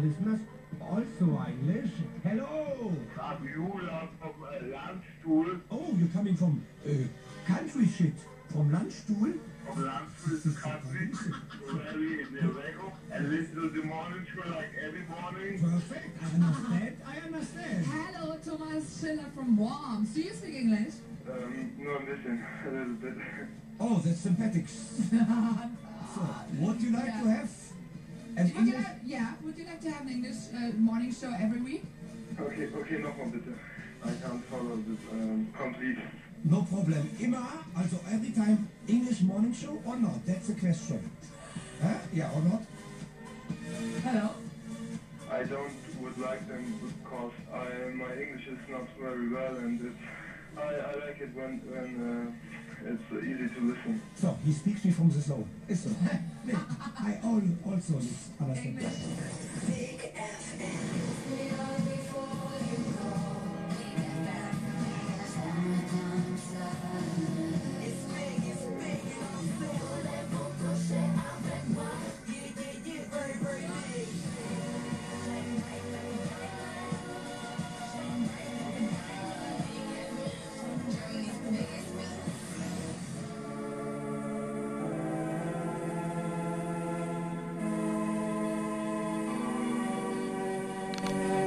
listeners. Also English. Hello. Fabiola from Landstuhl. Oh, you're coming from country shit. From Landstuhl? From Landstuhl to country. Very in the record. And listen to the morning show like every morning. Perfect. I understand. I understand. Hello, Thomas Schiller from Worms. Do you speak English? No, listen, a little bit. Oh, that's sympathetic. So, would you like to have an Would you English? would you like to have an English morning show every week? Okay, nochmal bitte. I can't follow this complete. No problem. Immer, also every time, English morning show or not? That's the question. Huh? Yeah or not? Hello? I would like them because my English is not very well and I like it when it's easy to listen. So, he speaks me from the soul. Is so. I also understand. English.